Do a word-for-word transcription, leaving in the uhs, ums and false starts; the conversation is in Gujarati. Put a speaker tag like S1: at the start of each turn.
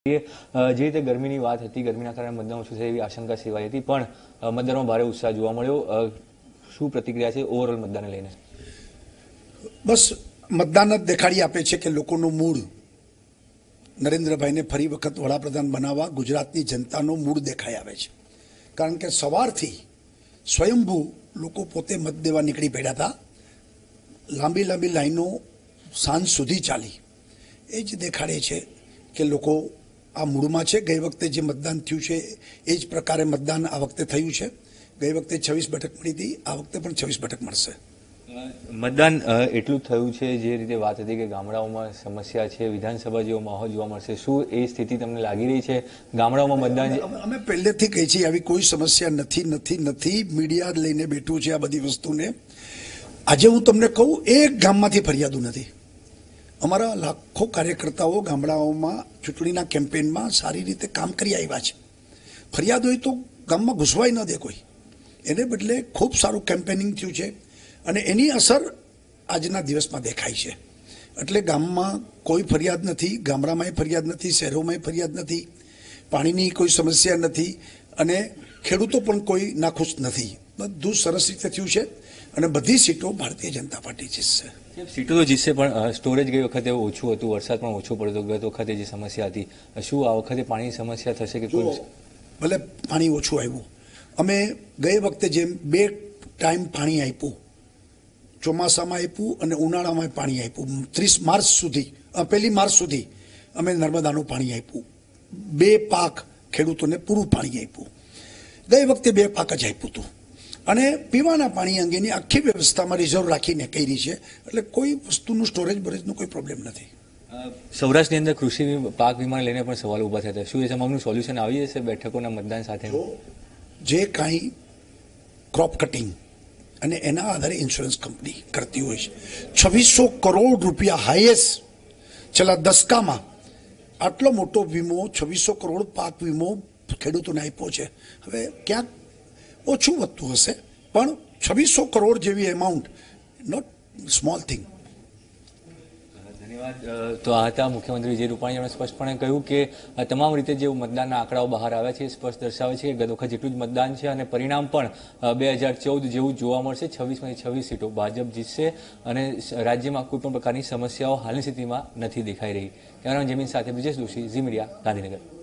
S1: જે રીતે ગરમીની વાત હતી, ગરમીના કારણે મતદાન ઓછું થાય એવી આશંકા સેવાઈ હતી, પણ મતદારોમાં ભારે ઉત્સાહ જોવા મળ્યો. શું પ્રતિક્રિયા છે ઓવરઓલ મતદાનને લઈને?
S2: બસ મતદાન જ દેખાડી આપે છે કે લોકોનું મૂડ નરેન્દ્રભાઈને ફરી વખત વડાપ્રધાન બનાવવા ગુજરાતની જનતાનો મૂડ દેખાઈ આવે છે. કારણ કે સવારથી સ્વયંભૂ લોકો પોતે મત દેવા નીકળી પડ્યા હતા. લાંબી લાંબી લાઈનો સાંજ સુધી ચાલી. એ જ દેખાડે છે કે લોકો આ મૂડમાં છે. ગઈ વખતે જે મતદાન થયું છે એ જ પ્રકારે મતદાન આ વખતે થયું છે. ગઈ વખતે છવ્વીસ બેઠક મળી હતી, આ વખતે પણ છવ્વીસ બેઠક મળશે.
S1: મતદાન એટલું થયું છે જે રીતે વાત હતી કે ગામડાઓમાં સમસ્યા છે, વિધાનસભા જેવો માહોલ જોવા મળશે. શું એ સ્થિતિ તમને લાગી રહી છે ગામડાઓમાં મતદાન?
S2: અમે પહેલેથી કહી છીએ આવી કોઈ સમસ્યા નથી નથી નથી મીડિયા લઈને બેઠું છે આ બધી વસ્તુને. આજે હું તમને કહું, એક ગામમાંથી ફરિયાદો નથી. અમારા લાખો કાર્યકર્તાઓ ગામડાઓમાં ચૂંટણીના કેમ્પેનમાં સારી રીતે કામ કરી આવ્યા છે. ફરિયાદ હોય તો ગામમાં ઘૂસવાય ન દે કોઈ. એને બદલે ખૂબ સારું કેમ્પેનિંગ થયું છે અને એની અસર આજના દિવસમાં દેખાય છે. એટલે ગામમાં કોઈ ફરિયાદ નથી, ગામડામાંય ફરિયાદ નથી, શહેરોમાંય ફરિયાદ નથી, પાણીની કોઈ સમસ્યા નથી અને ખેડૂતો પણ કોઈ નાખુશ નથી. બધું સરસ રીતે થયું છે અને બધી સીટો ભારતીય જનતા પાર્ટી જીતશે.
S1: સીટો તો જીતશે, પણ સ્ટોરેજ ગઈ વખતે ઓછું હતું, વરસાદ પણ ઓછો પડતો. ગત વખતે જે સમસ્યા હતી, શું આ વખતે પાણીની સમસ્યા થશે કે કોઈ?
S2: ભલે પાણી ઓછું આવ્યું, અમે ગઈ વખતે જેમ બે ટાઈમ પાણી આપ્યું, ચોમાસામાં આપ્યું અને ઉનાળામાં પાણી આપ્યું. ત્રીસ માર્ચ સુધી, પહેલી માર્ચ સુધી અમે નર્મદાનું પાણી આપ્યું. બે પાક ખેડૂતોને પૂરું પાણી આપ્યું. ગઈ વખતે બે પાક જ આપ્યું હતું અને પીવાના પાણી અંગેની આખી વ્યવસ્થામાં રિઝર્વ રાખીને કરી છે. એટલે કોઈ વસ્તુનું સ્ટોરેજ બરેજનું કોઈ પ્રોબ્લેમ નથી.
S1: સૌરાષ્ટ્રની અંદર કૃષિ પાક વીમાને લઈને પણ સવાલ ઊભા થયા. શું એ તમામનું સોલ્યુશન આવી જશે બેઠકોના મતદાન સાથે?
S2: જે કાંઈ ક્રોપ કટિંગ અને એના આધારે ઇન્સ્યોરન્સ કંપની કરતી હોય છે. છવ્વીસો કરોડ રૂપિયા હાઈએસ્ટ છેલ્લા દસકામાં આટલો મોટો વીમો, છવ્વીસો કરોડ પાક વીમો ખેડૂતોને આપ્યો છે. હવે ક્યાંક ઓછું વધતું હશે, પણ છવ્વીસો કરોડ જેવી એમાઉન્ટ નોટ સ્મોલ થિંગ.
S1: ધન્યવાદ. તો આ હતા મુખ્યમંત્રી વિજય રૂપાણી. એમણે સ્પષ્ટપણે કહ્યું કે તમામ રીતે જે મતદાનના આંકડાઓ બહાર આવ્યા છે એ સ્પષ્ટ દર્શાવે છે કે ગત વખત જેટલું જ મતદાન છે અને પરિણામ પણ બે હજાર ચૌદ જેવું જોવા મળશે. છવ્વીસમાંથી છવ્વીસ સીટો ભાજપ જીતશે અને રાજ્યમાં કોઈ પણ પ્રકારની સમસ્યાઓ હાલની સ્થિતિમાં નથી દેખાઈ રહી. કેમેરામેન જમીન સાથે બ્રિજેશ દોશી, ઝી મીડિયા, ગાંધીનગર.